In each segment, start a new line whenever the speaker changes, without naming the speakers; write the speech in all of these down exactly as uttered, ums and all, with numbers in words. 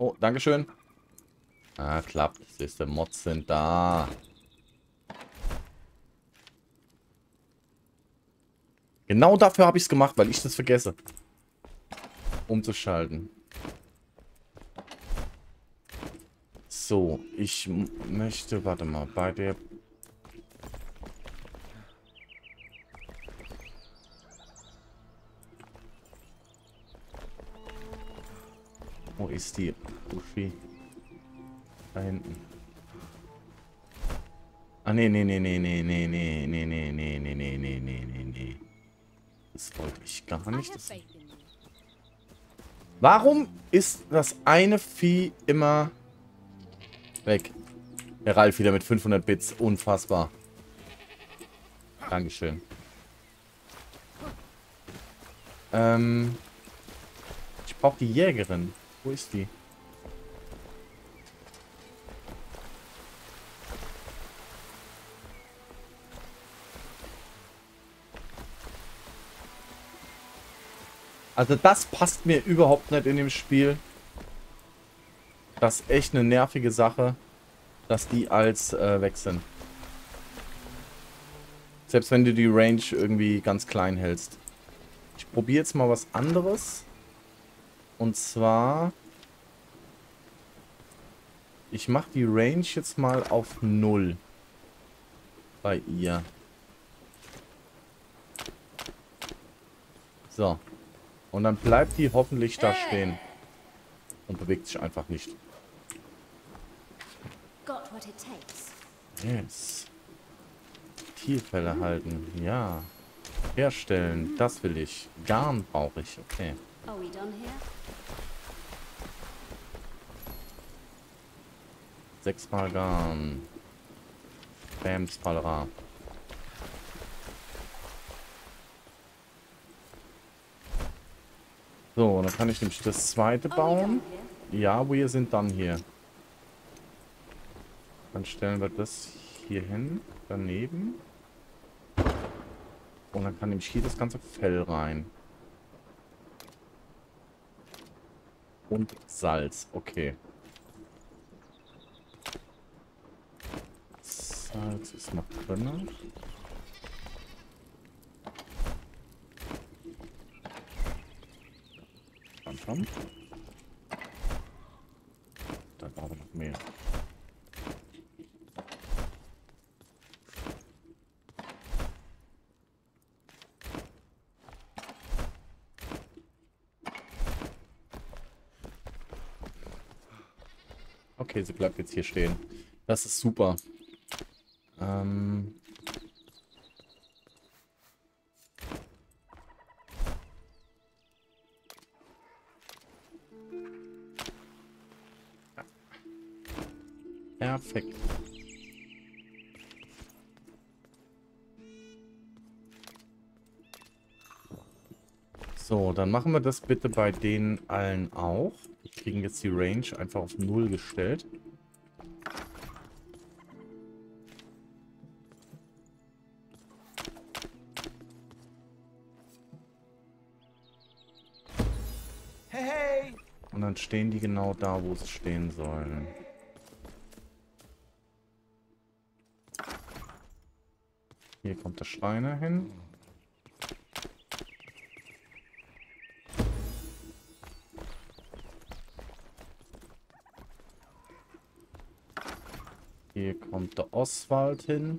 Oh, Dankeschön. Ah, klappt. Siehst du, Mods sind da. Genau dafür habe ich es gemacht, weil ich das vergesse. Umzuschalten. So, ich möchte, warte mal, bei der... Wo ist die Uschi? Da hinten. Ah, nee, nee, nee, nee, nee, nee, nee, nee, nee, nee, nee, nee, nee, nee, nee, nee. Das wollte ich gar nicht. Das... Warum ist das eine Vieh immer weg? Der Ralf wieder mit fünfhundert Bits. Unfassbar. Dankeschön. Ähm, ich brauche die Jägerin. Wo ist die? Also das passt mir überhaupt nicht in dem Spiel. Das ist echt eine nervige Sache, dass die als äh, weg sind. Selbst wenn du die Range irgendwie ganz klein hältst. Ich probiere jetzt mal was anderes. Und zwar... Ich mache die Range jetzt mal auf null. Bei ihr. So. Und dann bleibt die hoffentlich da stehen. Und bewegt sich einfach nicht. Yes. Tierfälle halten. Ja. Herstellen. Das will ich. Garn brauche ich. Okay. Sechsmal Garn. Bams Palera. So, dann kann ich nämlich das zweite bauen. Ja, wir sind dann hier. Dann stellen wir das hier hin. Daneben. Und dann kann nämlich hier das ganze Fell rein. Und Salz. Okay. Salz ist noch drin. Komm, komm. Da brauchen wir noch mehr. Okay, sie bleibt jetzt hier stehen. Das ist super. Ähm... Perfekt. So, dann machen wir das bitte bei denen allen auch. Wir kriegen jetzt die Range einfach auf null gestellt.
Hey!
Und dann stehen die genau da, wo sie stehen sollen. Hier kommt der Schreiner hin. Hier kommt der Oswald hin.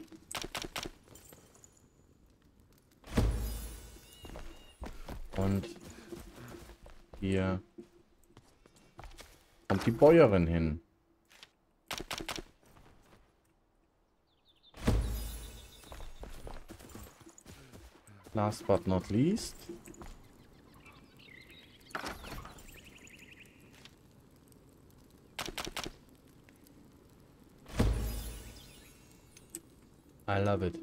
Und hier kommt die Bäuerin hin. Last but not least. I love it.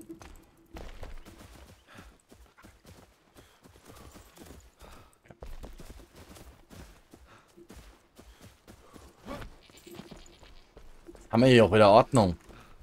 Haben wir hier auch wieder Ordnung.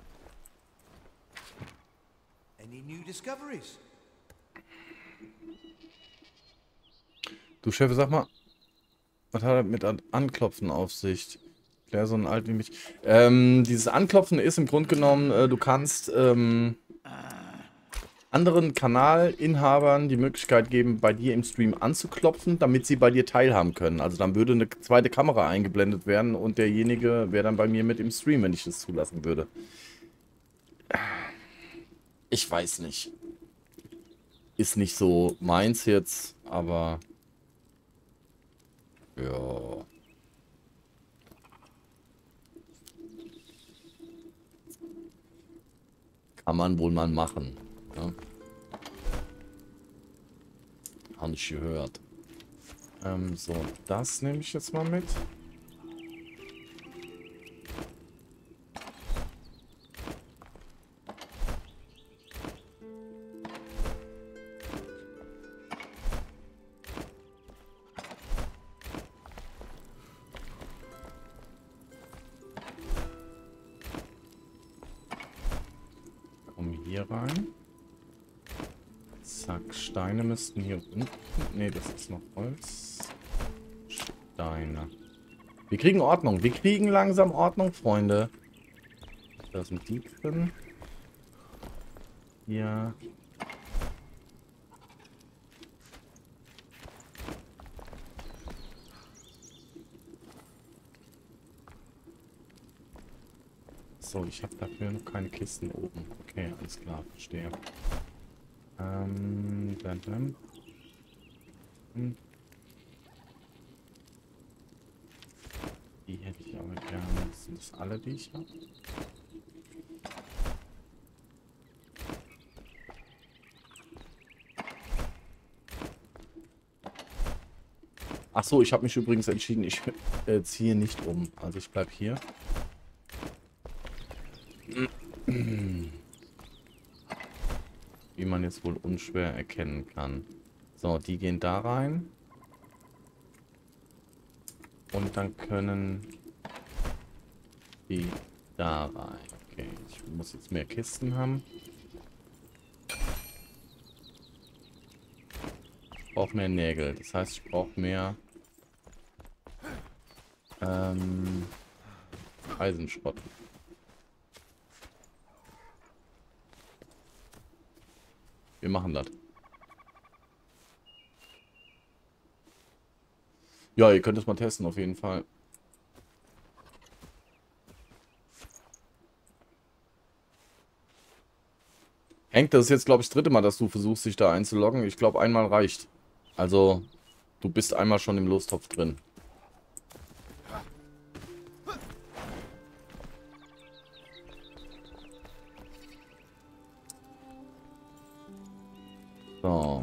Any new discoveries?
Du Chef, sag mal. Was hat er mit An Anklopfen auf sich? Klär so ein alt wie mich. Ähm, dieses Anklopfen ist im Grunde genommen, äh, du kannst ähm, anderen Kanalinhabern die Möglichkeit geben, bei dir im Stream anzuklopfen, damit sie bei dir teilhaben können. Also dann würde eine zweite Kamera eingeblendet werden und derjenige wäre dann bei mir mit im Stream, wenn ich das zulassen würde. Ich weiß nicht. Ist nicht so meins jetzt, aber ja. Kann man wohl mal machen. Ja. Habe ich gehört. Ähm, so, das nehme ich jetzt mal mit. Komm hier rein. Zack, Steine müssten hier unten. Ne, das ist noch Holz. Steine. Wir kriegen Ordnung. Wir kriegen langsam Ordnung, Freunde. Da sind die drin. Ja. So, ich habe dafür noch keine Kisten oben. Okay, alles klar, verstehe. Ähm, dann, dann. Hm. Die hätte ich aber gerne. Sind das alle, die ich habe? Ach so, ich habe mich übrigens entschieden, ich äh, ziehe nicht um. Also ich bleib hier. Wie man jetzt wohl unschwer erkennen kann. So, die gehen da rein. Und dann können die da rein. Okay, ich muss jetzt mehr Kisten haben. Ich brauche mehr Nägel. Das heißt, ich brauche mehr ähm, Eisenschrott. Wir machen das. Ja, ihr könnt es mal testen, auf jeden Fall. Hank, das ist jetzt, glaube ich, das dritte Mal, dass du versuchst, dich da einzuloggen. Ich glaube, einmal reicht. Also, du bist einmal schon im Lostopf drin. So.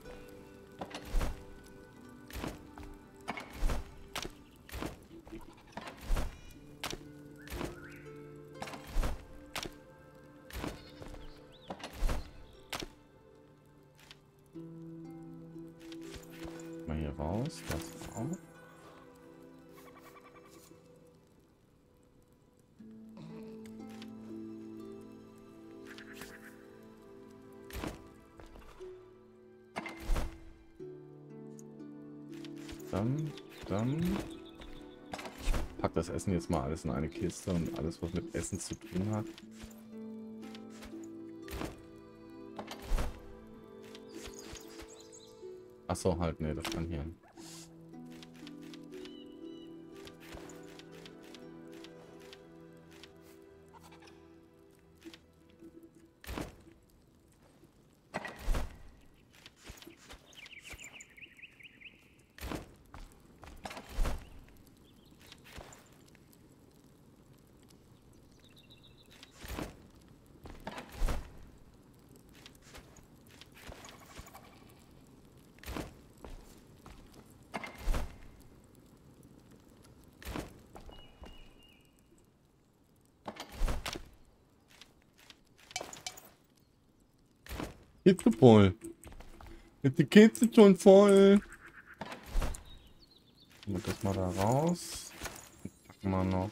Mal hier raus. Das auch. Dann, dann. Ich pack das Essen jetzt mal alles in eine Kiste und alles, was mit Essen zu tun hat. Achso, halt, nee, das kann hier. Kiste voll. Ist die Kiste schon voll? Nehmen wir das mal da raus. Packen wir noch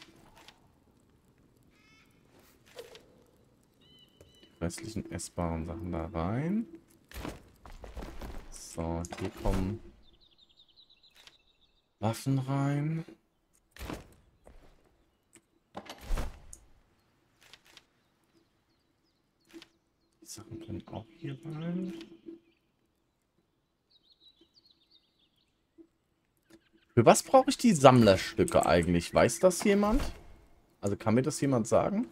die restlichen essbaren Sachen da rein. So, hier kommen Waffen rein. Die Sachen können auch hier rein. Für was brauche ich die Sammlerstücke eigentlich? Weiß das jemand? Also kann mir das jemand sagen?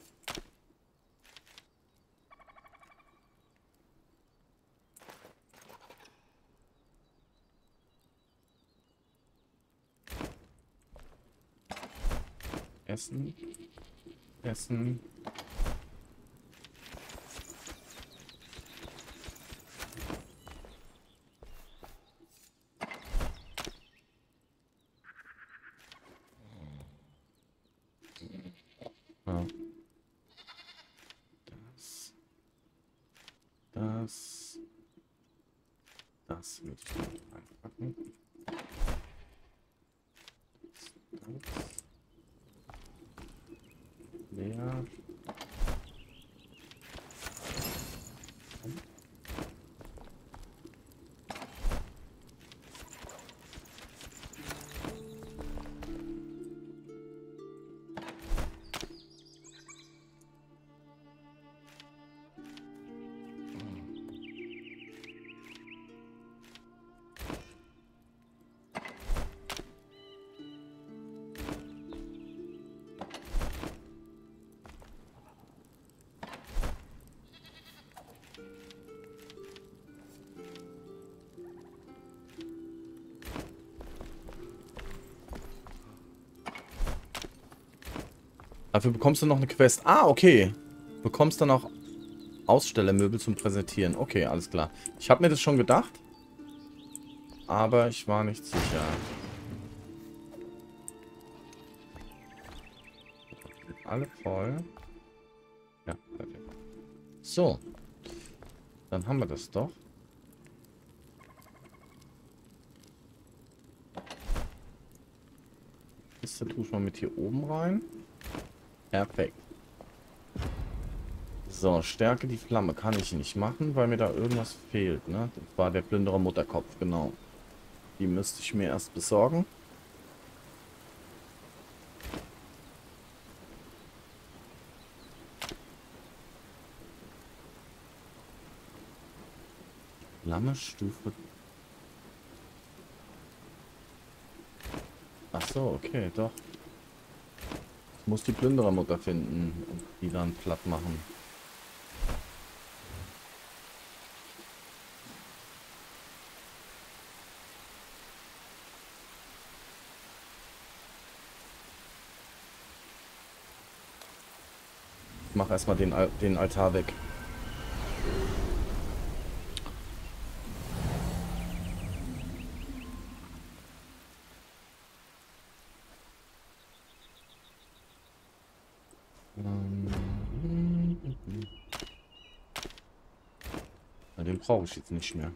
Essen. Essen. Ja. Das. Das. Das würde ich noch einpacken. Das. Das. Leer. Dafür bekommst du noch eine Quest. Ah, okay. Bekommst dann auch Ausstellermöbel zum Präsentieren. Okay, alles klar. Ich habe mir das schon gedacht. Aber ich war nicht sicher. Alle voll. Ja, perfekt. So. Dann haben wir das doch. Kiste tue ich mal mit hier oben rein. Perfekt. So, stärke die Flamme kann ich nicht machen, weil mir da irgendwas fehlt, ne? Das war der Plünderer Mutterkopf, genau. Die müsste ich mir erst besorgen. Flamme Stufe. Ach so, okay, doch. Ich muss die Plünderermutter finden und die dann platt machen. Ich mache erstmal den, Al den Altar weg. Den brauche ich jetzt nicht mehr.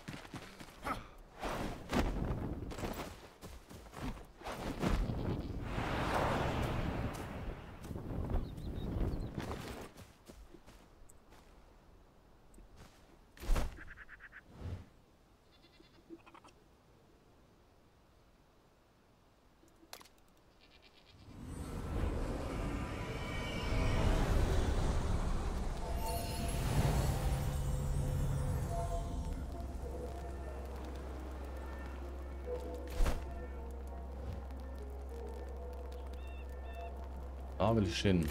Da will ich hin.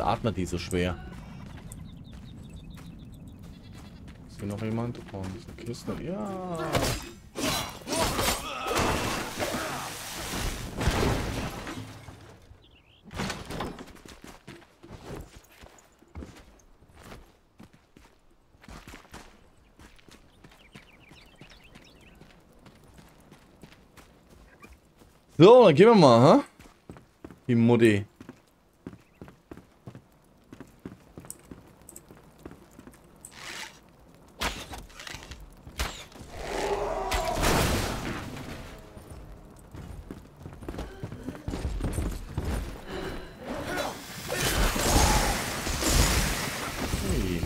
atmet die so schwer? Ist hier noch jemand? Oh, diese Kiste. Ja. So, dann gehen wir mal, hä? Die Mutti. Hey.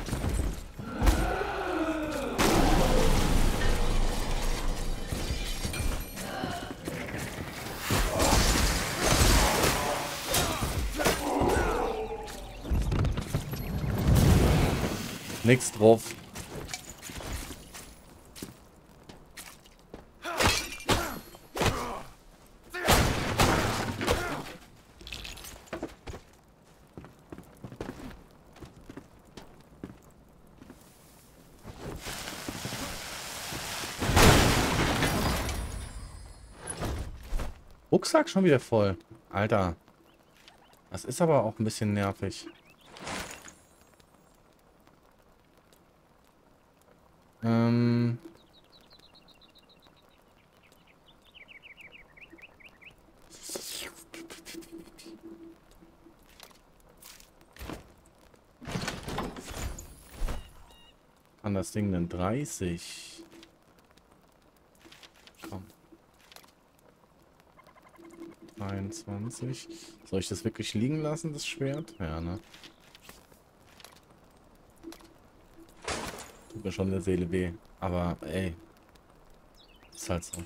Nix drauf. Rucksack schon wieder voll. Alter. Das ist aber auch ein bisschen nervig. Ähm. Kann das Ding denn dreißig? Komm. dreiundzwanzig. Soll ich das wirklich liegen lassen, das Schwert? Ja, ne? Tut mir schon in der Seele weh. Aber, ey. Ist halt so.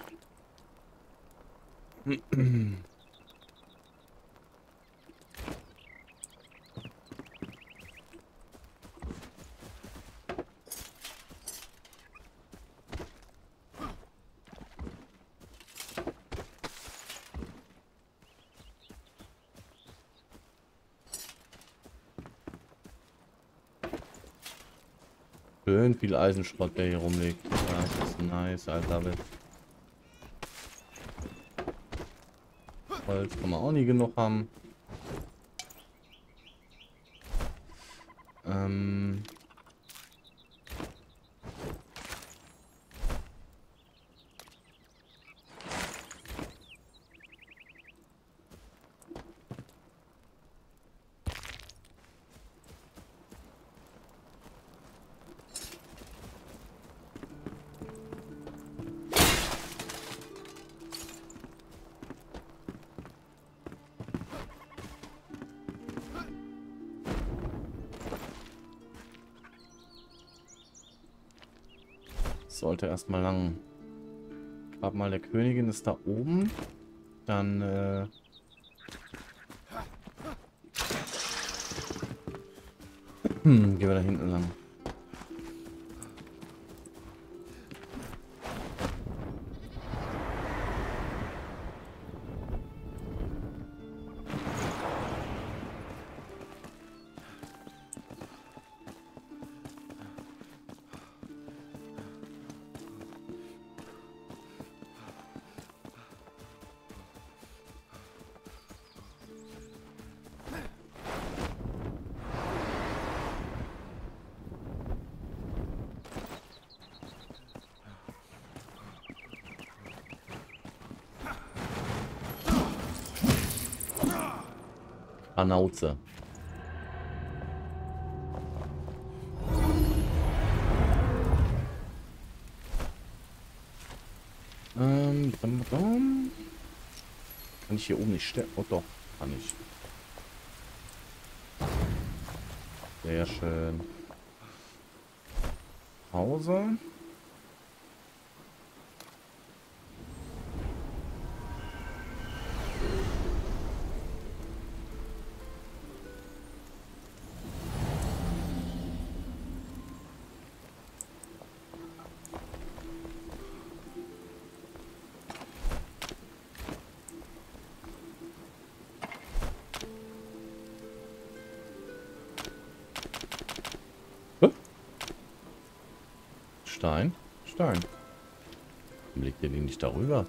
Schön viel Eisenschrott, der hier rumliegt. Ja, das ist nice, I love it. Holz kann man auch nie genug haben. Ähm... Sollte erstmal lang. Grab mal der Königin ist da oben. Dann äh hm, gehen wir da hinten lang. Anauze. Ähm, bam, bam. Kann ich hier oben nicht stellen? Oh doch, kann ich. Sehr schön. Pause. Stein? Stein. Warum legt ihr den nicht darüber?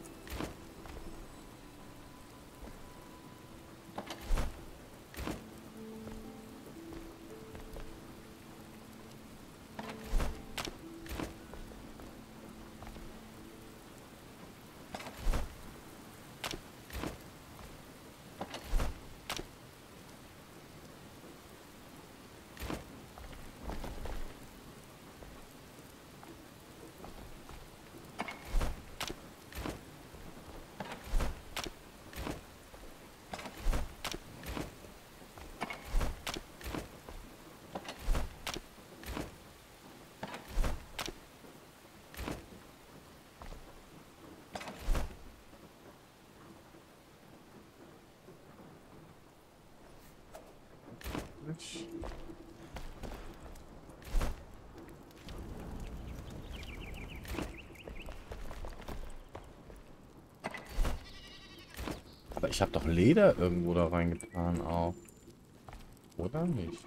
Aber ich habe doch Leder irgendwo da reingetan auch. Oder nicht?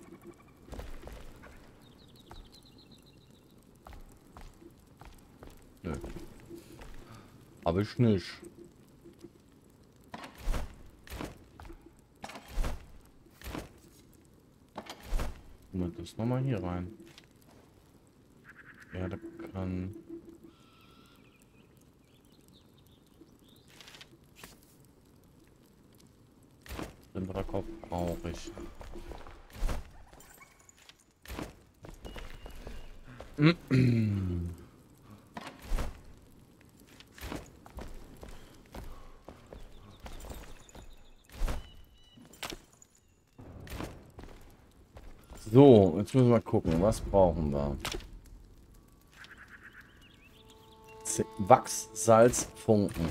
Nö. Habe ich nicht. Moment, das nochmal hier rein. Ja, da kann... Kopf brauche ich. So, jetzt müssen wir mal gucken, was brauchen wir? Z Wachs, Salz, Funken.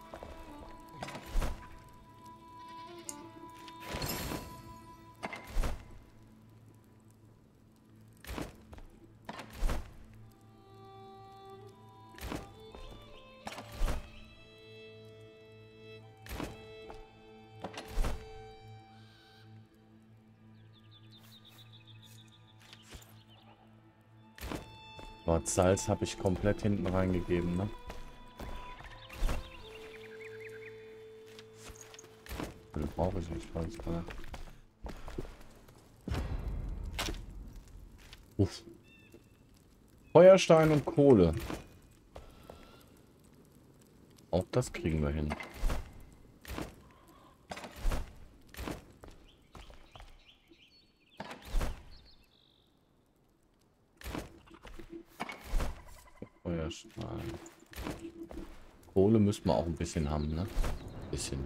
Gott, Salz habe ich komplett hinten reingegeben, ne? Den brauche ich nicht, weiß ich gar nicht. Uff. Feuerstein und Kohle. Auch das kriegen wir hin. Feuerstein. Kohle müssen wir auch ein bisschen haben, ne? Ein bisschen.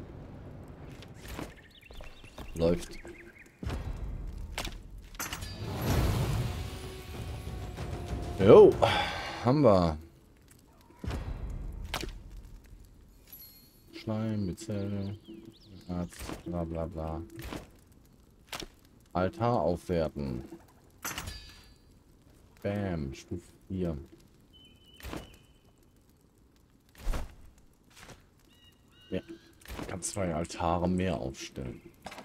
Läuft. Jo, haben wir. Schleim, Bezelle, Arzt, bla bla bla. Altar aufwerten. Bam, Stufe vier. Ja, ich kann zwei Altare mehr aufstellen.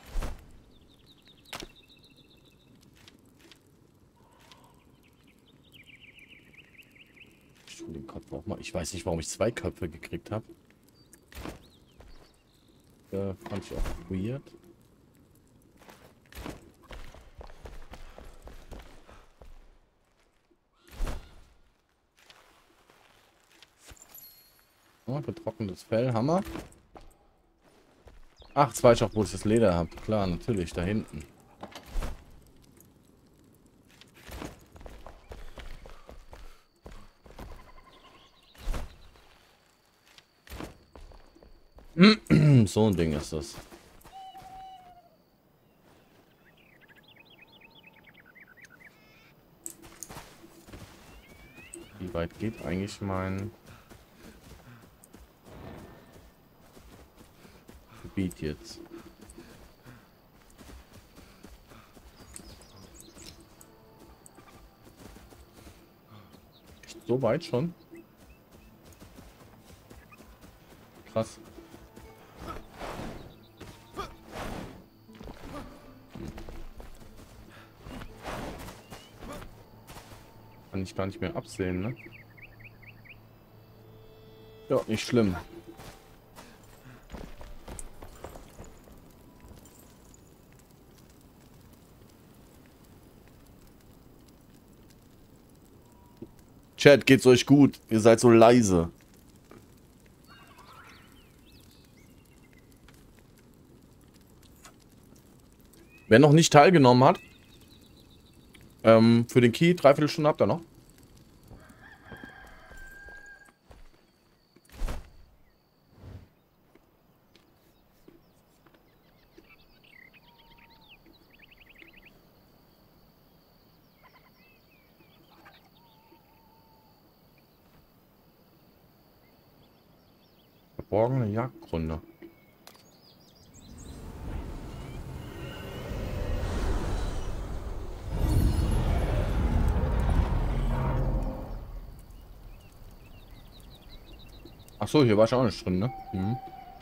Ich tue den Kopf auch mal. Ich weiß nicht, warum ich zwei Köpfe gekriegt habe. Äh, fand ich auch weird. Oh, getrocknetes Fell, Hammer. Ach, zwei Schach, wo ich das Leder habe. Klar, natürlich, da hinten. So ein Ding ist das. Wie weit geht eigentlich mein Gebiet jetzt? Echt so weit schon? Krass. Kann kann ich gar nicht mehr absehen, ne? Ja, nicht schlimm. Chat, geht's euch gut? Ihr seid so leise. Wer noch nicht teilgenommen hat, ähm, für den Key, dreiviertel Stunde habt ihr noch. Verborgene Jagdgründe. Ach so, hier war ich auch nicht drin, ne? Mhm.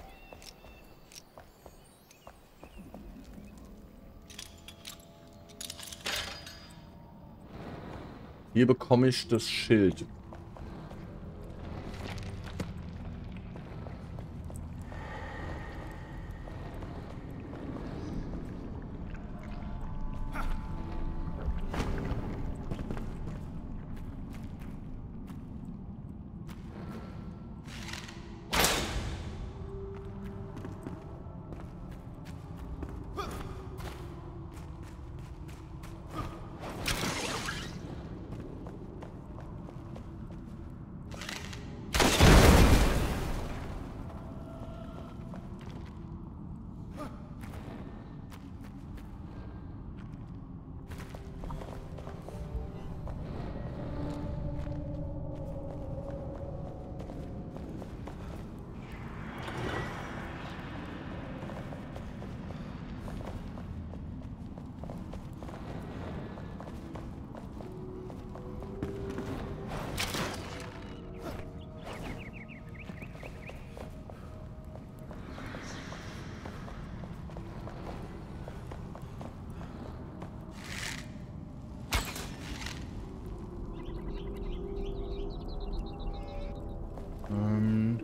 Hier bekomme ich das Schild. Ähm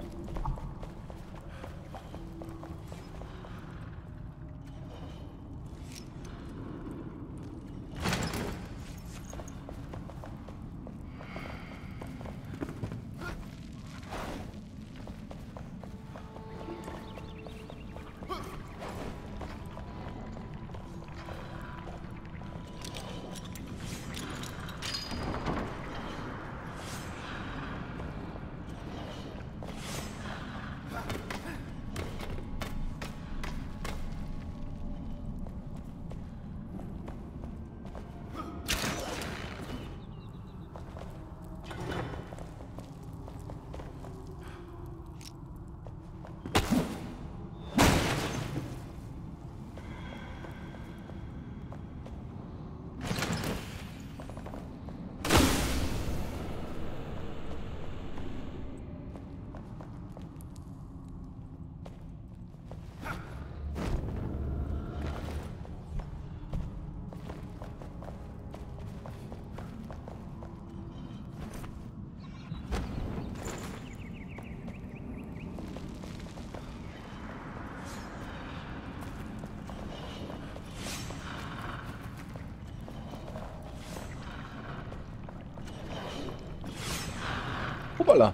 Hoppala.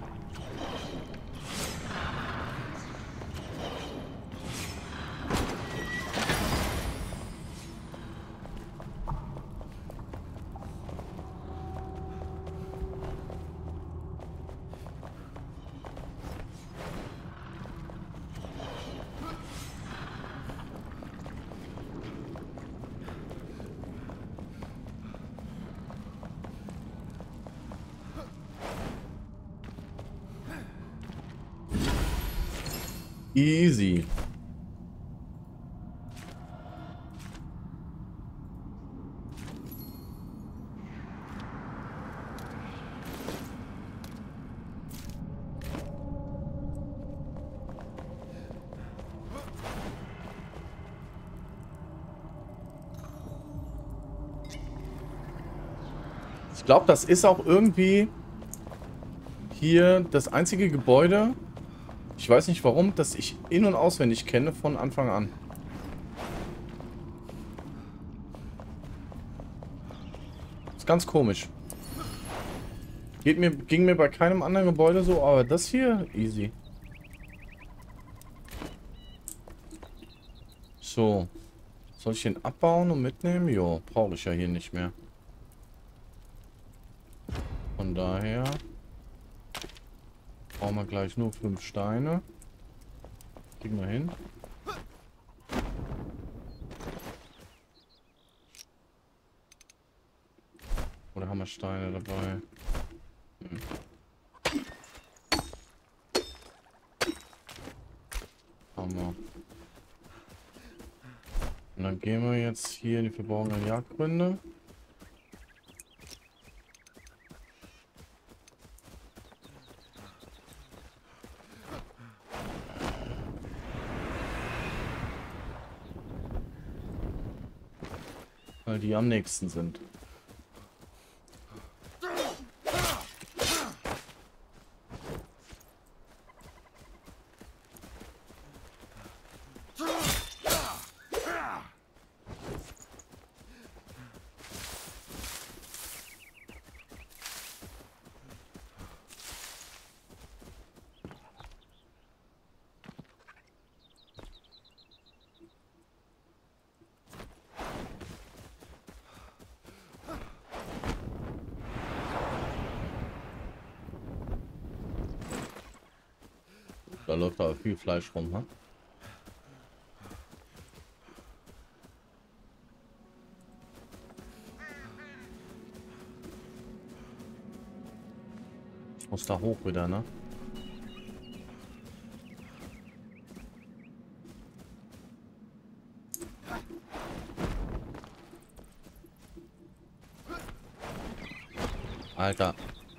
Easy. Ich glaube, das ist auch irgendwie hier das einzige Gebäude, ich weiß nicht warum, das ich in- und auswendig kenne von Anfang an. Ist ganz komisch. Geht mir, ging mir bei keinem anderen Gebäude so, aber das hier, easy. So. Soll ich den abbauen und mitnehmen? Jo, brauche ich ja hier nicht mehr. Von daher brauchen wir gleich nur fünf Steine. Kriegen wir hin. Oder haben wir Steine dabei? Hm. Haben wir. Und dann gehen wir jetzt hier in die verborgenen Jagdgründe. Weil die am nächsten sind. Da läuft aber viel Fleisch rum, ha? Ich muss da hoch wieder, ne? Alter.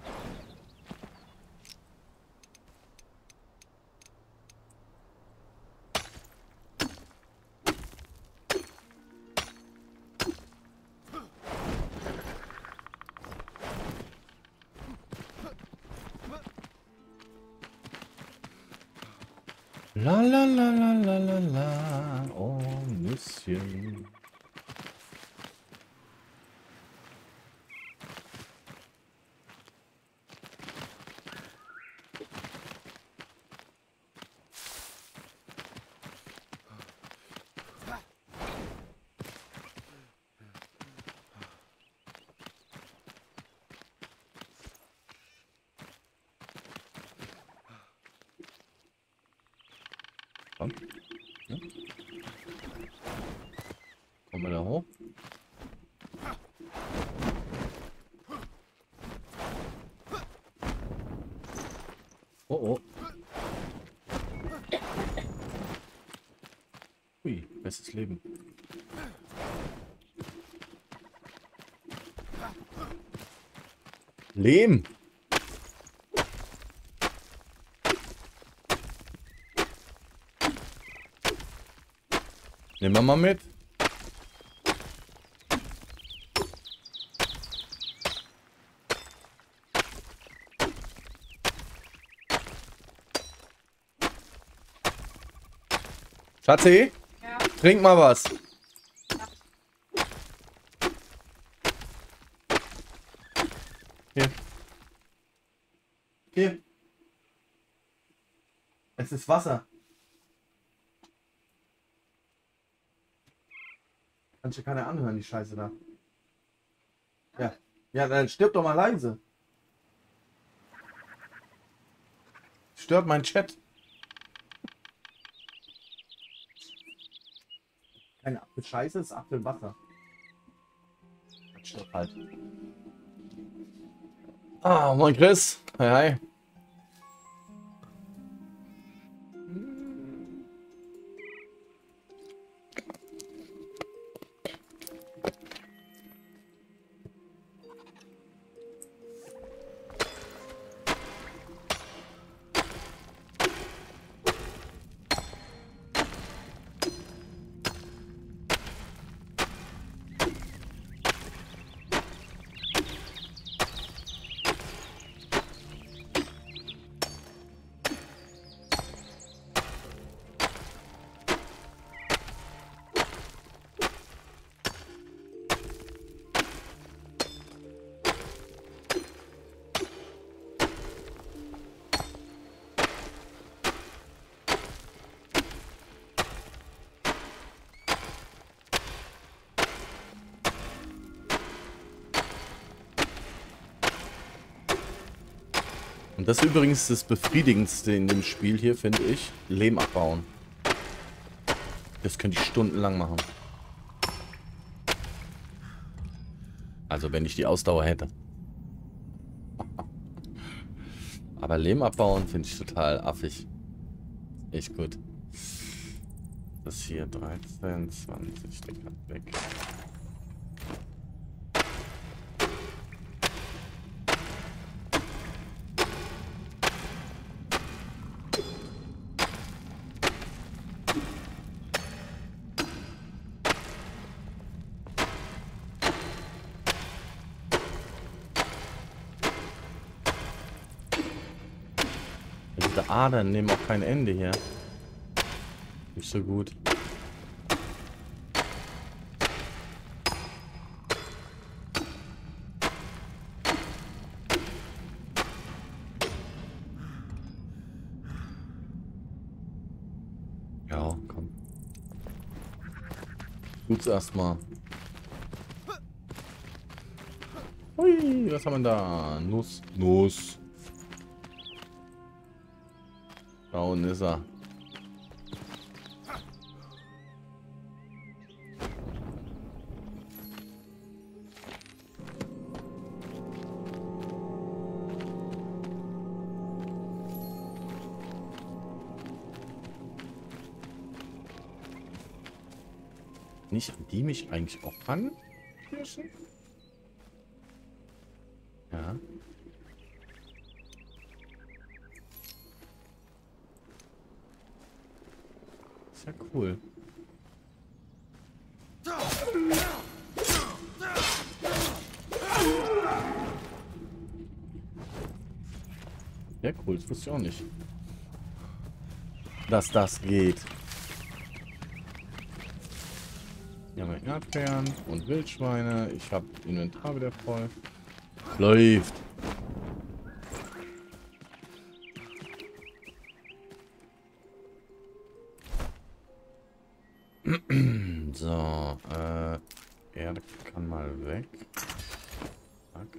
La la la la la la la. Oh, Nüsschen. Komm. Ja. Kommen wir da hoch? Oh oh. Ui, bestes Leben. Lehm. Nehmen wir mal mit. Schatzi, ja. Trink mal was. Ja. Hier. Hier. Es ist Wasser. Kannst du keine anhören, die Scheiße da. Ja. Ja, dann stirb doch mal leise. Stört mein Chat. Keine Apfelscheiße, ist Apfelwasser. Das stört halt. Ah, moin Chris. Hi, hi. Das ist übrigens das Befriedigendste in dem Spiel hier, finde ich. Lehm abbauen. Das könnte ich stundenlang machen. Also wenn ich die Ausdauer hätte. Aber Lehm abbauen finde ich total affig. Echt gut. Das hier dreizehn, zwanzig, der kann weg. Diese Adern nehmen auch kein Ende hier. Nicht so gut. Ja, komm. Tut's erstmal. Hui, was haben wir da? Nuss. Nuss. Da unten ist er. Nicht an die mich eigentlich auch ran? Ja. Ist ja cool. Ja, cool, das wusste ich auch nicht. Dass das geht. Hier haben wir Erdbeeren und Wildschweine. Ich habe Inventar wieder voll. Läuft. So, äh, Erde kann mal weg. Zack.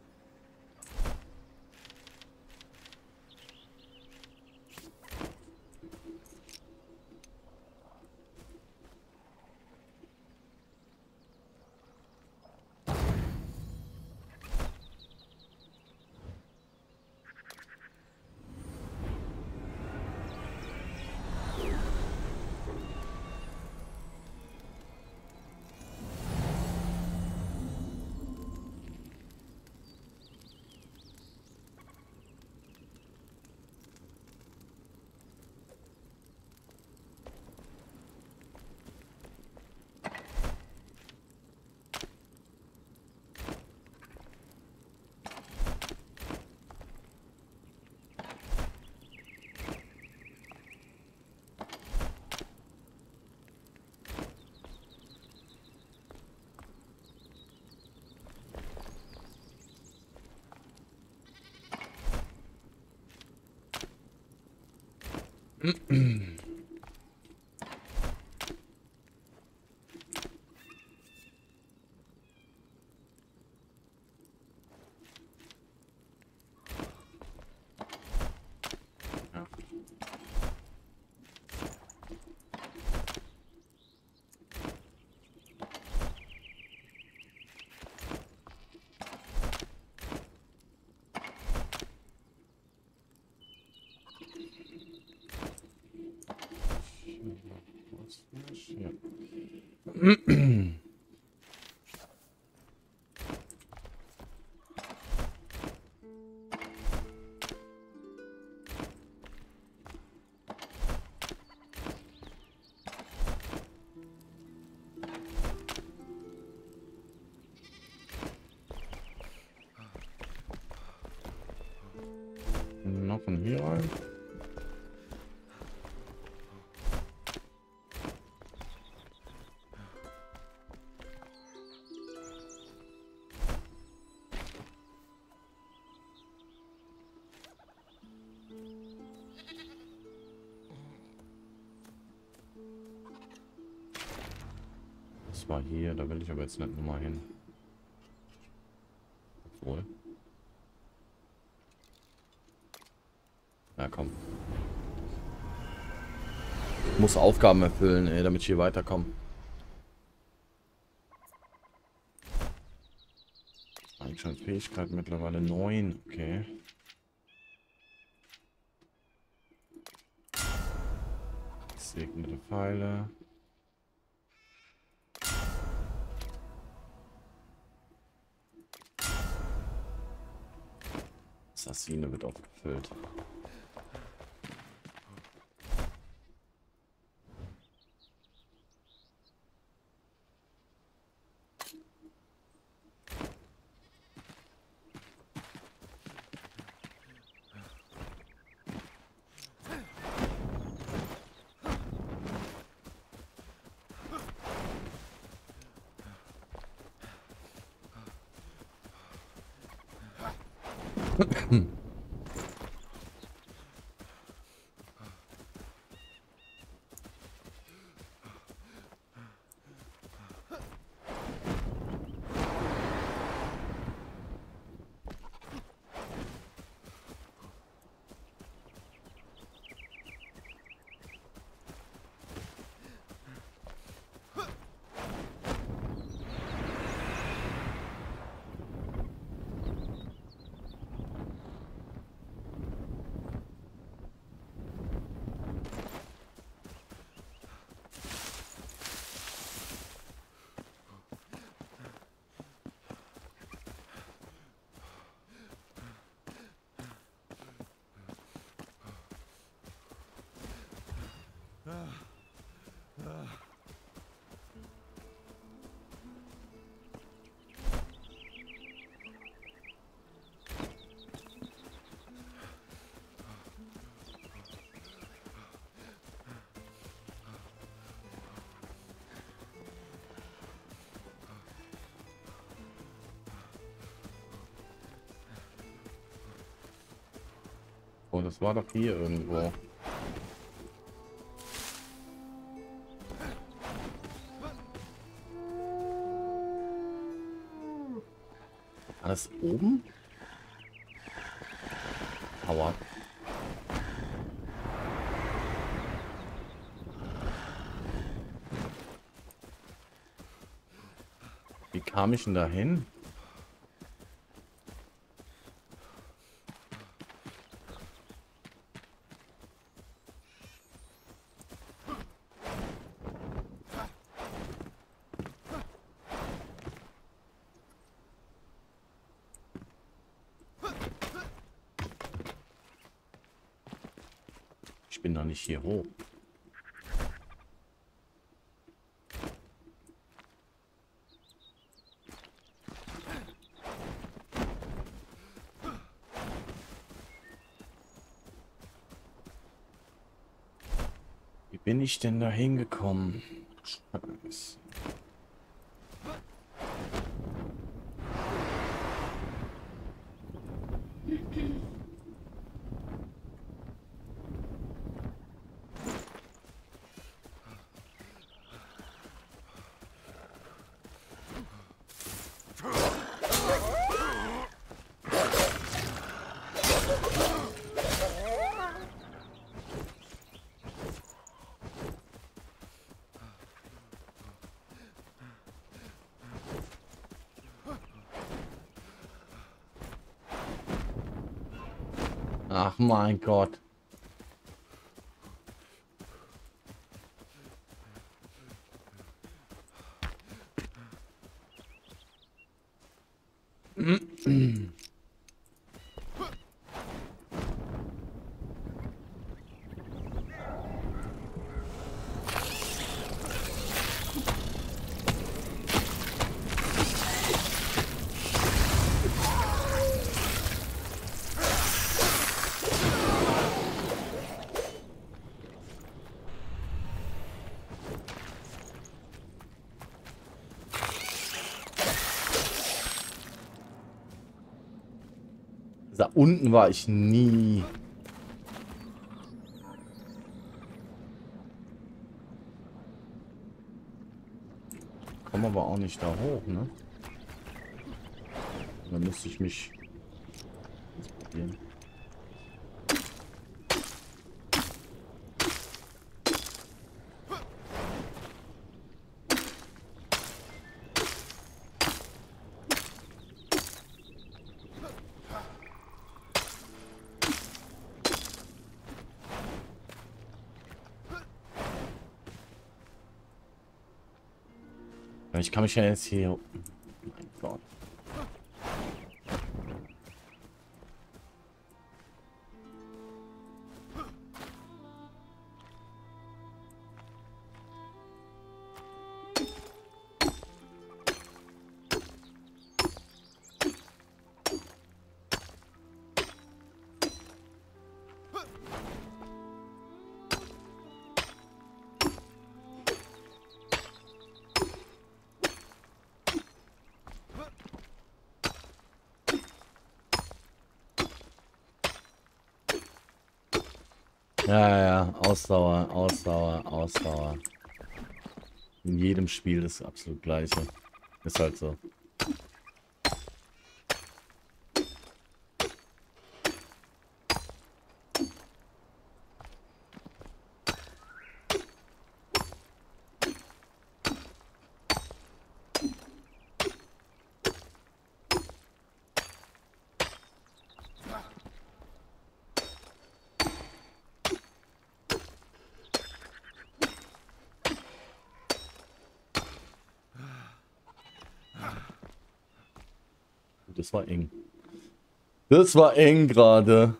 Ja. Noch von hier rein. Das war hier, da will ich aber jetzt nicht nochmal hin. Obwohl. Na komm. Ich muss Aufgaben erfüllen, ey, damit ich hier weiterkomme. Anscheinend Fähigkeit mittlerweile neun. Okay. Segnende Pfeile. Assassine wird auch gefüllt. Oh, das war doch hier irgendwo. Alles oben? Aua. Wie kam ich denn da hin? Ich bin doch nicht hier hoch. Wie bin ich denn da hingekommen? Scheiße. Ach mein Gott. Da unten war ich nie. Komm aber auch nicht da hoch, ne? Dann müsste ich mich... probieren. Ich kann mich ja jetzt hier... Mein Gott. Ja, ja, ja, Ausdauer, Ausdauer, Ausdauer. In jedem Spiel das absolut gleiche. Ist halt so. Das war eng. Das war eng gerade.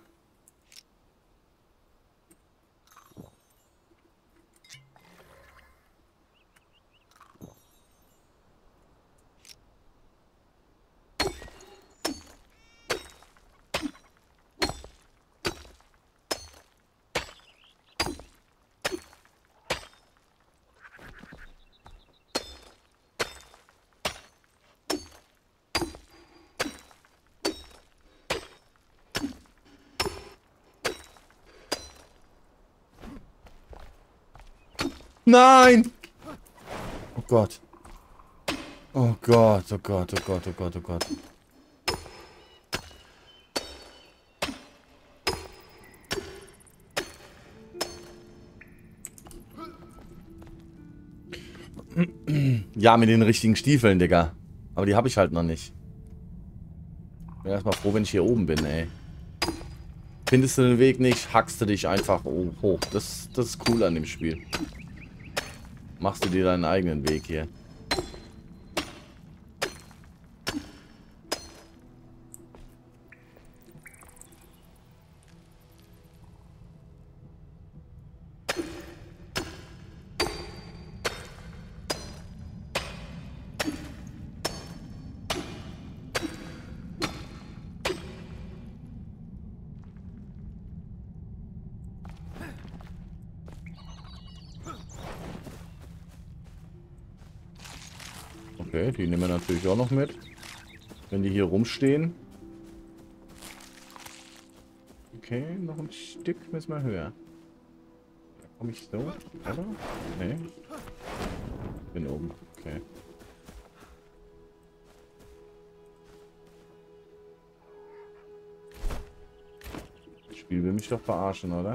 Nein! Oh Gott. Oh Gott, oh Gott, oh Gott, oh Gott, oh Gott. Ja, mit den richtigen Stiefeln, Digga. Aber die habe ich halt noch nicht. Bin erstmal froh, wenn ich hier oben bin, ey. Findest du den Weg nicht, hackst du dich einfach hoch. Das, das ist cool an dem Spiel. Machst du dir deinen eigenen Weg hier. Okay, die nehmen wir natürlich auch noch mit. Wenn die hier rumstehen. Okay, noch ein Stück müssen wir höher. Da komme ich so, oder? Nee. Bin oben, okay. Das Spiel will mich doch verarschen, oder?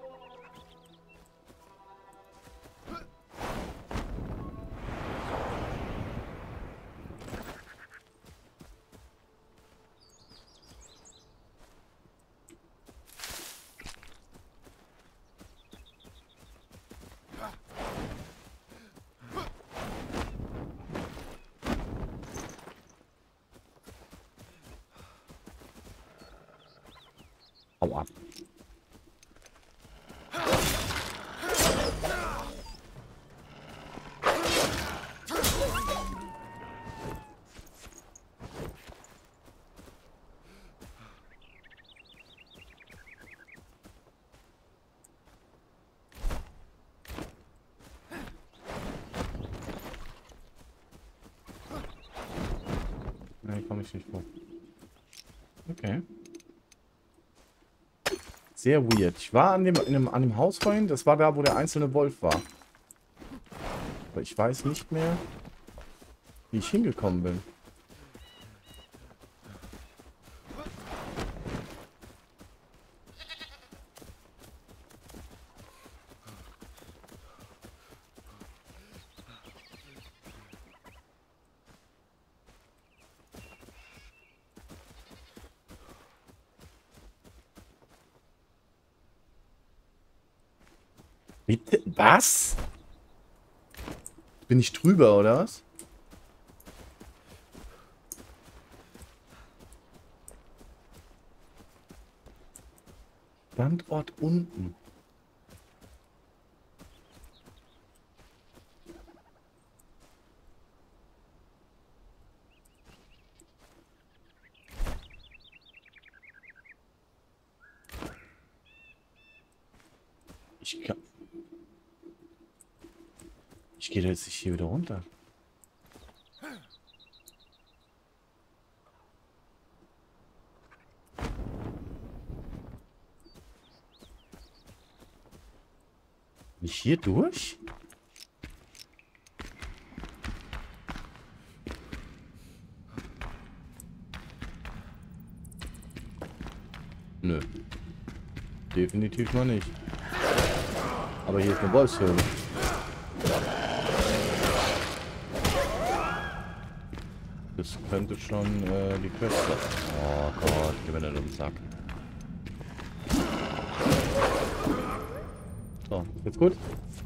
Hau ab. Nein, komme ich nicht hoch. Okay. Sehr weird. Ich war an dem, in dem, an dem Haus vorhin. Das war da, wo der einzelne Wolf war. Aber ich weiß nicht mehr, wie ich hingekommen bin. Bitte? Was? Bin ich drüber, oder was? Standort unten. Ich kann... Ich gehe jetzt nicht hier wieder runter. Nicht hier durch? Nö. Definitiv mal nicht. Aber hier ist eine Wolfshöhle. Das könnte schon äh, die Quest sein. Oh Gott, geh mir nicht um den Sack. So, jetzt gut?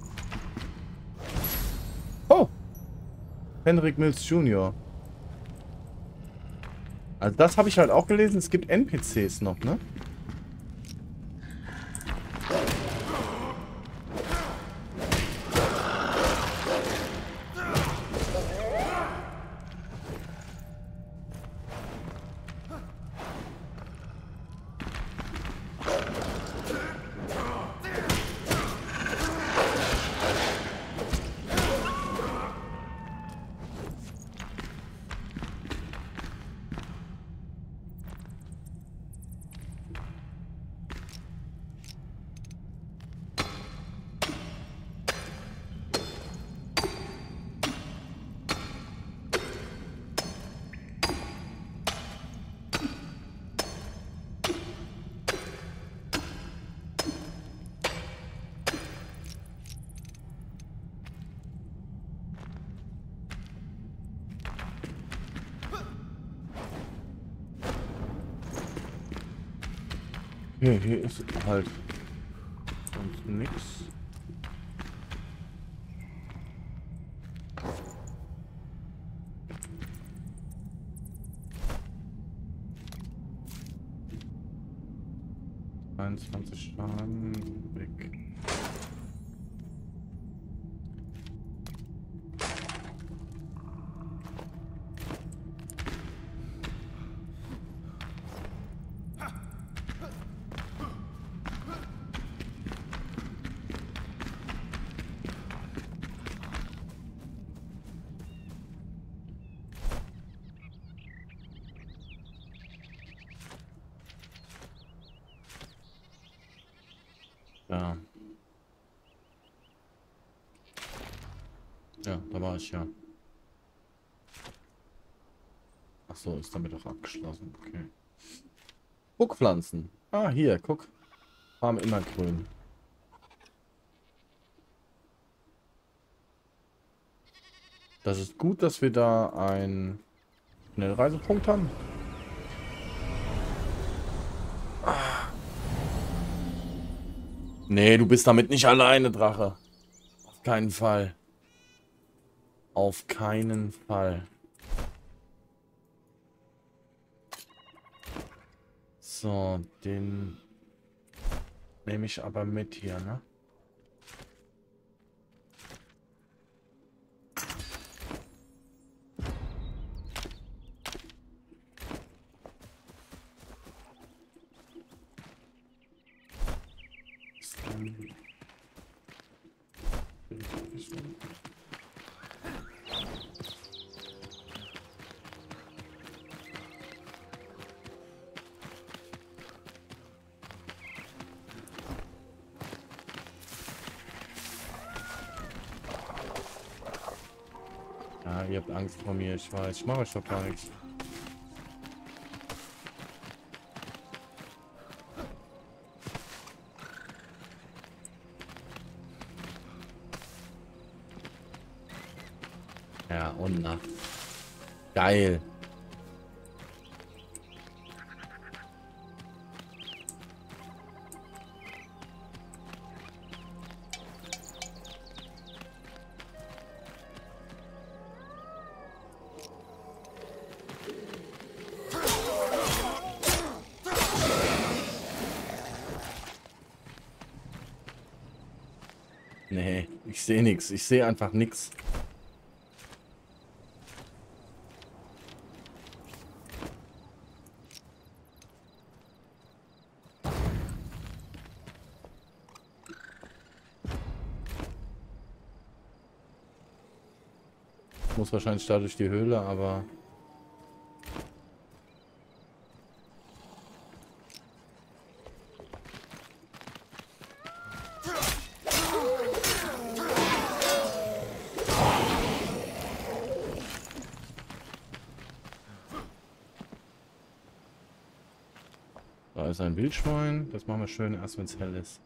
Oh! Henrik Mills Junior Also das habe ich halt auch gelesen. Es gibt N P Cs noch, ne? Hier, hier ist halt sonst nichts. einundzwanzig Schaden weg. Ja. Ja, da war ich ja. Ach so, ist damit auch abgeschlossen. Okay. Guckpflanzen. Ah, hier, guck. Farm immer grün. Das ist gut, dass wir da einen Schnellreisepunkt haben. Nee, du bist damit nicht alleine, Drache. Auf keinen Fall. Auf keinen Fall. So, den nehme ich aber mit hier, ne? Ja, ihr habt Angst vor mir, ich weiß. Ich mache euch doch gar nichts. Ja, und na. Geil. Nee, ich sehe nichts. Ich sehe einfach nichts. Muss wahrscheinlich da durch die Höhle, aber... Da ist ein Wildschwein. Das machen wir schön erst, wenn es hell ist.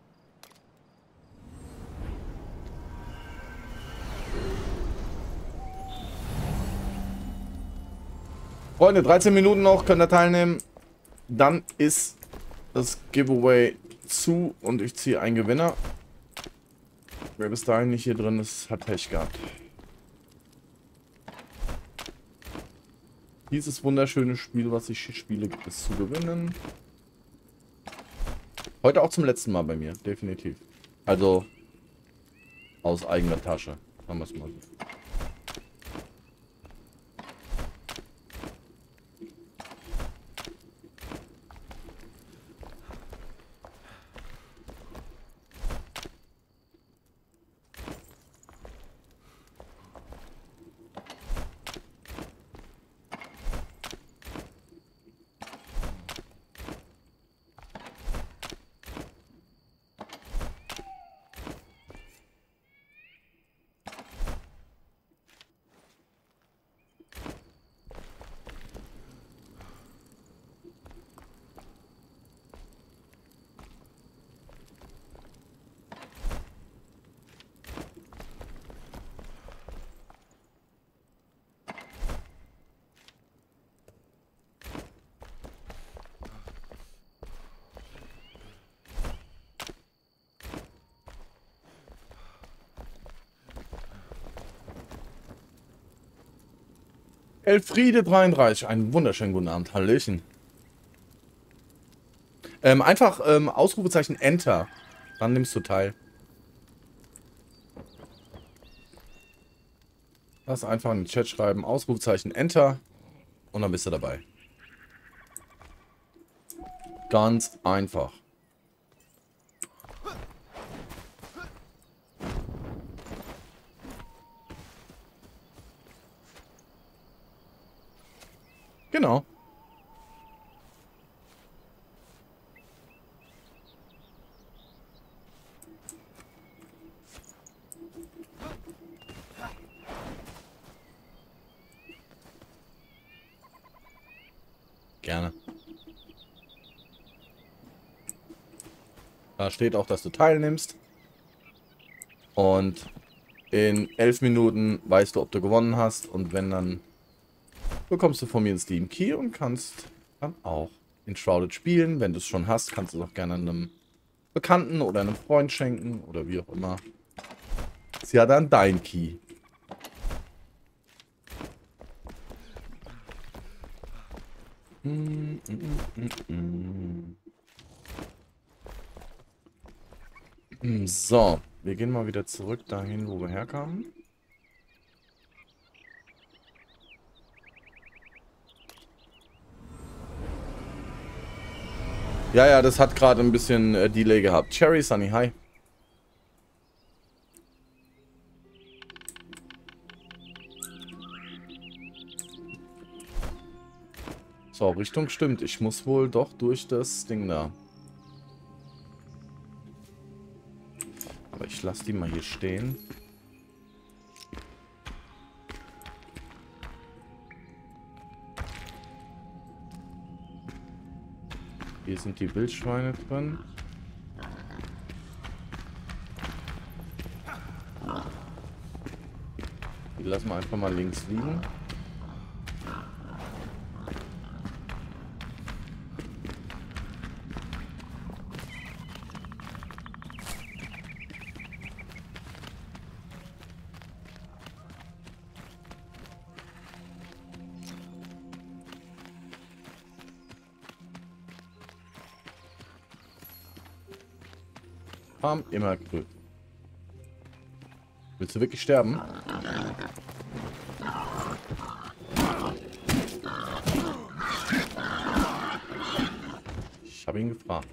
Freunde, dreizehn Minuten noch, könnt ihr teilnehmen. Dann ist das Giveaway zu und ich ziehe einen Gewinner. Wer bis dahin nicht hier drin ist, hat Pech gehabt. Dieses wunderschöne Spiel, was ich hier spiele, gibt es zu gewinnen. Heute auch zum letzten Mal bei mir, definitiv. Also aus eigener Tasche, sagen wir es mal so. Elfriede dreiunddreißig, einen wunderschönen guten Abend, Hallöchen. Ähm, einfach ähm, Ausrufezeichen Enter, dann nimmst du teil. Lass einfach in den Chat schreiben, Ausrufezeichen Enter und dann bist du dabei. Ganz einfach. Genau. Gerne. Da steht auch, dass du teilnimmst. Und in elf Minuten weißt du, ob du gewonnen hast. Und wenn, dann bekommst du von mir einen Steam Key und kannst dann auch in Shrouded spielen. Wenn du es schon hast, kannst du es auch gerne einem Bekannten oder einem Freund schenken oder wie auch immer. Ist ja dann dein Key. Mm, mm, mm, mm, mm. So, wir gehen mal wieder zurück dahin, wo wir herkamen. Ja, ja, das hat gerade ein bisschen äh, Delay gehabt. Cherry, Sunny, hi. So, Richtung stimmt. Ich muss wohl doch durch das Ding da. Aber ich lasse die mal hier stehen. Hier sind die Wildschweine drin. Die lassen wir einfach mal links liegen. Farm immer grün. Willst du wirklich sterben? Ich habe ihn gefragt.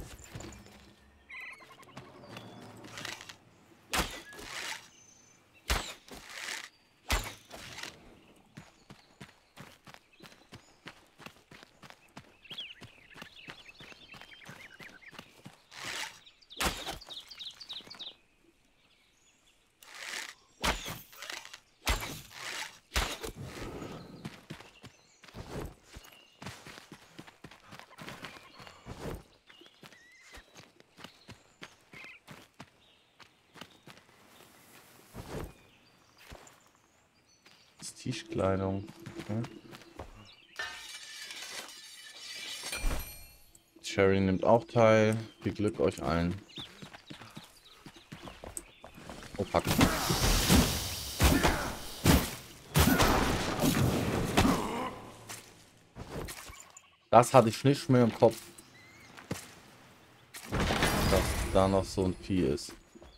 Tischkleidung. Okay. Sherry nimmt auch teil. Viel Glück euch allen. Oh, fuck. Das hatte ich nicht mehr im Kopf. Dass da noch so ein Vieh ist.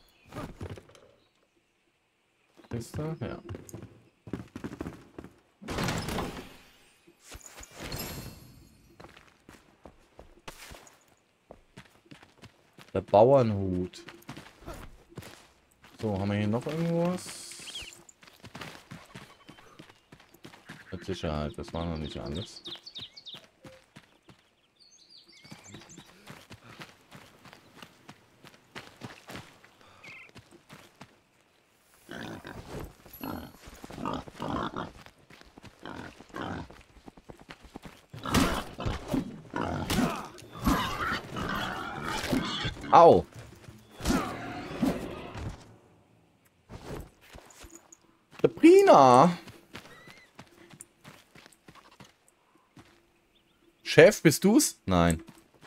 Ist da? Ja. Der Bauernhut. So, haben wir hier noch irgendwas? Mit Sicherheit, das war noch nicht alles. Au! Sabrina! Chef, bist du's? Nein.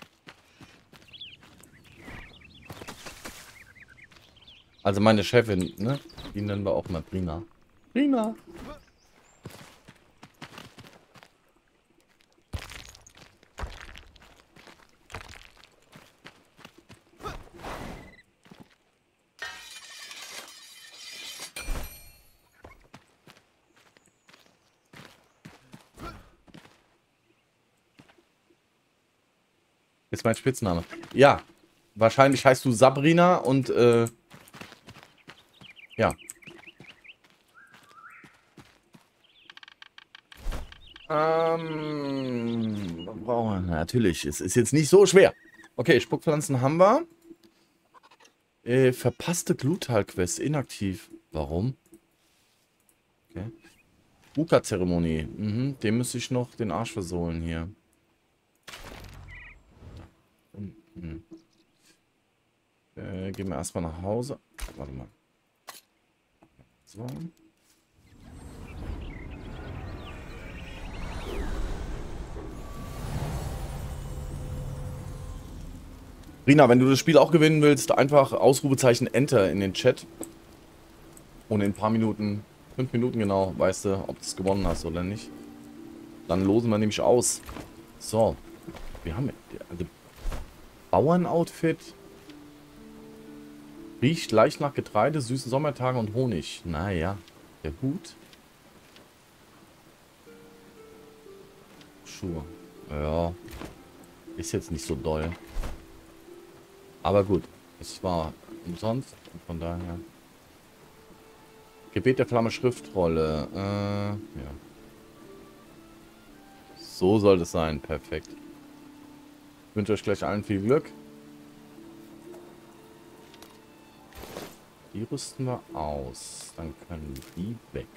Also meine Chefin, ne? Die nennen wir auch mal Brina. Brina! Ist mein Spitzname. Ja, wahrscheinlich heißt du Sabrina und äh, ja. Ähm, brauchen wir natürlich. Es ist jetzt nicht so schwer. Okay, Spuckpflanzen haben wir. Äh, verpasste Glutal-Quest, inaktiv. Warum? Okay. Buka-Zeremonie. Mhm, dem müsste ich noch den Arsch versohlen hier. Mhm. Äh, gehen wir erstmal nach Hause. Warte mal. So. Rina, wenn du das Spiel auch gewinnen willst, einfach Ausrufezeichen Enter in den Chat. Und in ein paar Minuten, fünf Minuten genau, weißt du, ob du es gewonnen hast oder nicht. Dann losen wir nämlich aus. So. Wir haben also Bauernoutfit. Riecht leicht nach Getreide, süßen Sommertagen und Honig. Naja, der Hut. Schuhe. Ja. Ist jetzt nicht so doll. Aber gut. Es war umsonst. Und von daher. Gebet der Flamme Schriftrolle. Äh, ja. So soll es sein. Perfekt. Ich wünsche euch gleich allen viel Glück. Die rüsten wir aus. Dann können die weg.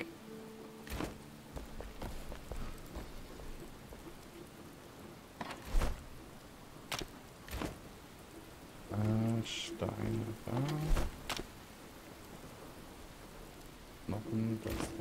Äh, Steine da. Knochen, das da.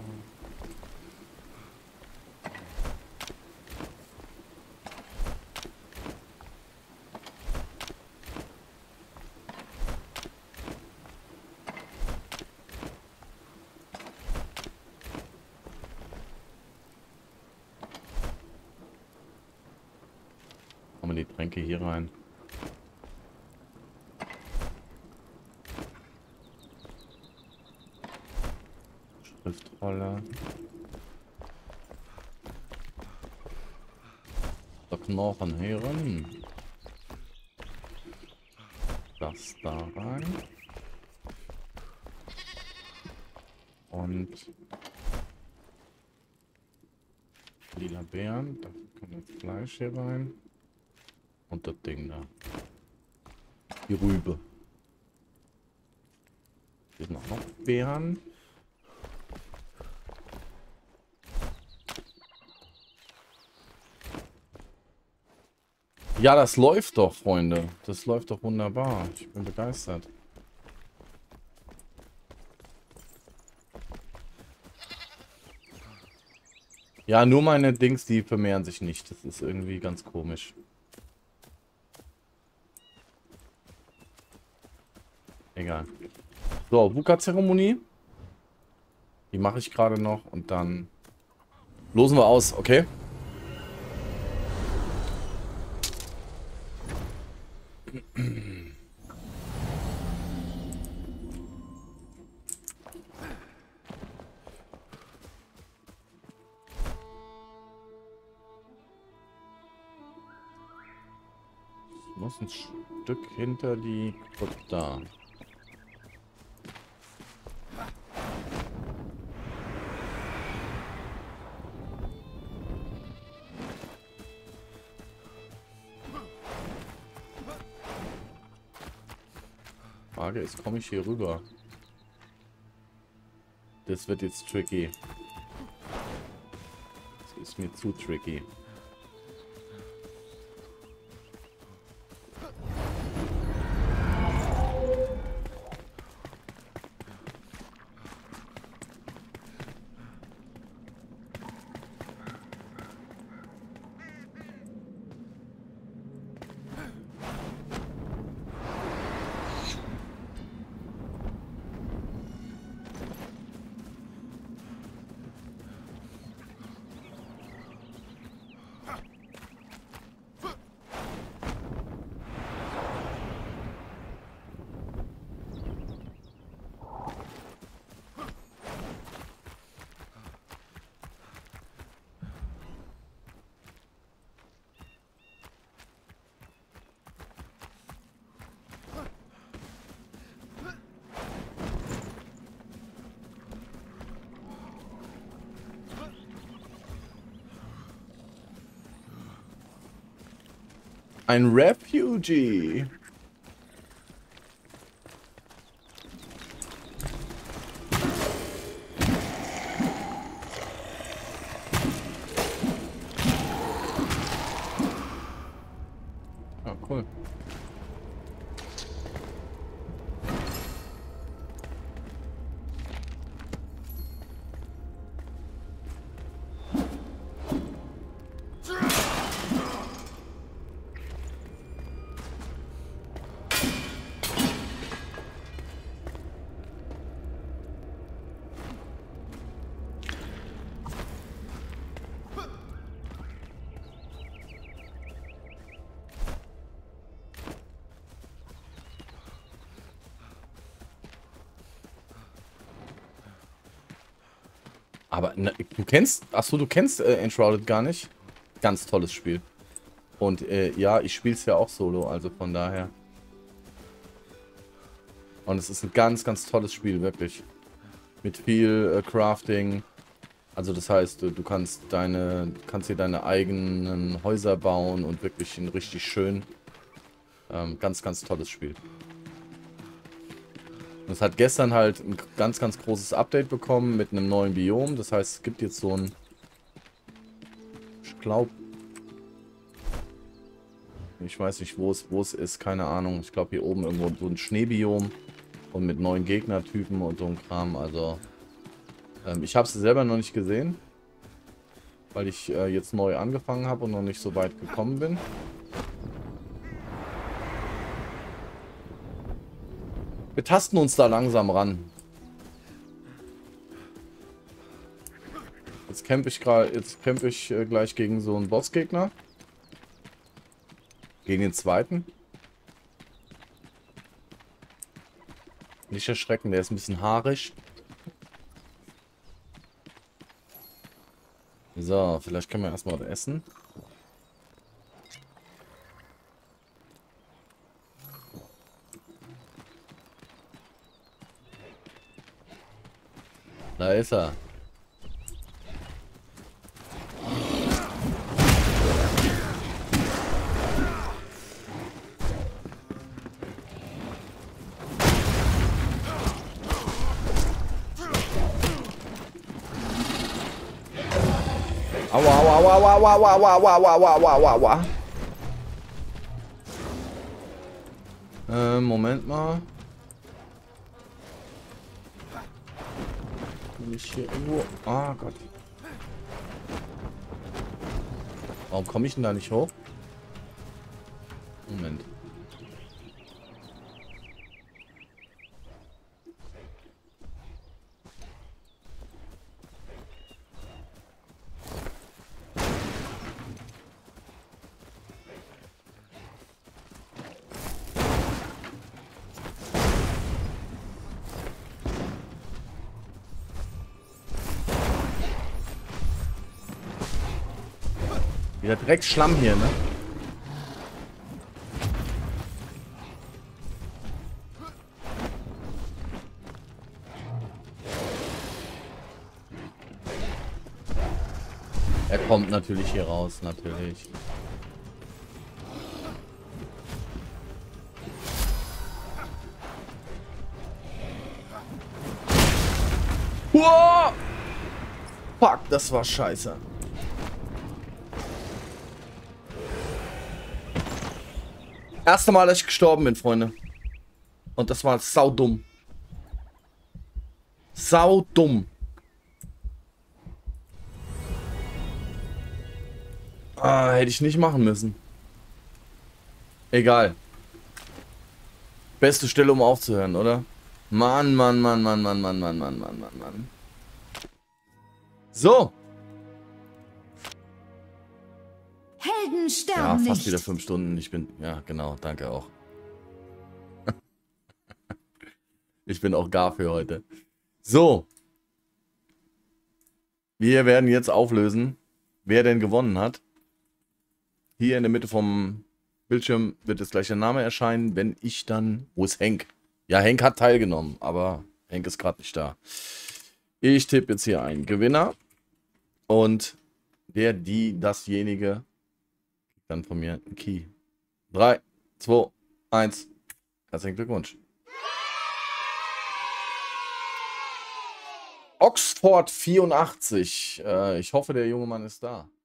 Machen wir die Tränke hier rein. Schriftrolle. Der Knochen hören. Das da rein. Und lila Beeren. Da kann das Fleisch hier rein. Und das Ding da. Die Rübe. Hier sind auch noch Beeren. Ja, das läuft doch, Freunde. Das läuft doch wunderbar. Ich bin begeistert. Ja, nur meine Dings, die vermehren sich nicht. Das ist irgendwie ganz komisch. Egal. So, Wuka-Zeremonie. Die mache ich gerade noch und dann losen wir aus, okay? Ich muss ein Stück hinter die da. Frage ist, komme ich hier rüber? Das wird jetzt tricky. Das ist mir zu tricky. Ein Refugee. Ah, cool. Aber ne, du kennst, achso, du kennst äh, Enshrouded gar nicht. Ganz tolles Spiel. Und äh, ja, ich spiele es ja auch solo, also von daher. Und es ist ein ganz, ganz tolles Spiel, wirklich. Mit viel äh, Crafting. Also das heißt, du, du kannst deine, kannst dir deine eigenen Häuser bauen und wirklich ein richtig schön. Ähm, ganz, ganz tolles Spiel. Und es hat gestern halt ein ganz, ganz großes Update bekommen mit einem neuen Biom. Das heißt, es gibt jetzt so ein... Ich glaube... Ich weiß nicht, wo es, wo es ist, keine Ahnung. Ich glaube hier oben irgendwo so ein Schneebiom. Und mit neuen Gegnertypen und so ein Kram. Also... Ähm, ich habe es selber noch nicht gesehen. Weil ich äh, jetzt neu angefangen habe und noch nicht so weit gekommen bin. Wir tasten uns da langsam ran. Jetzt kämpfe ich gerade, jetzt kämpfe ich äh, gleich gegen so einen Bossgegner. Gegen den zweiten. Nicht erschrecken, der ist ein bisschen haarig. So, vielleicht können wir erstmal was essen. Da ist er. Aua, aua, aua, aua, aua, aua, aua, aua, aua, aua, aua, aua. Äh, Moment mal. Bin ich hier irgendwo? Ah, Gott. Warum komme ich denn da nicht hoch? Moment. Wieder Drecksschlamm hier, ne? Er kommt natürlich hier raus, natürlich. Wow! Fuck, das war scheiße. Erste Mal, dass ich gestorben bin, Freunde. Und das war saudumm. Saudumm. Ah, hätte ich nicht machen müssen. Egal. Beste Stelle, um aufzuhören, oder? Mann, Mann, Mann, Mann, Mann, Mann, Mann, Mann, Mann, Mann, Mann. So.
Helden sterben
Ja, fast
nicht.
wieder fünf Stunden. Ich bin... Ja, genau. Danke auch. Ich bin auch gar für heute. So. Wir werden jetzt auflösen, wer denn gewonnen hat. Hier in der Mitte vom Bildschirm wird jetzt gleich der Name erscheinen, wenn ich dann... Wo ist Henk? Ja, Henk hat teilgenommen, aber Henk ist gerade nicht da. Ich tippe jetzt hier einen Gewinner. Und der, die, dasjenige... Dann von mir ein Key. drei, zwei, eins. Herzlichen Glückwunsch. Oxford vierundachtzig. Äh, ich hoffe, der junge Mann ist da.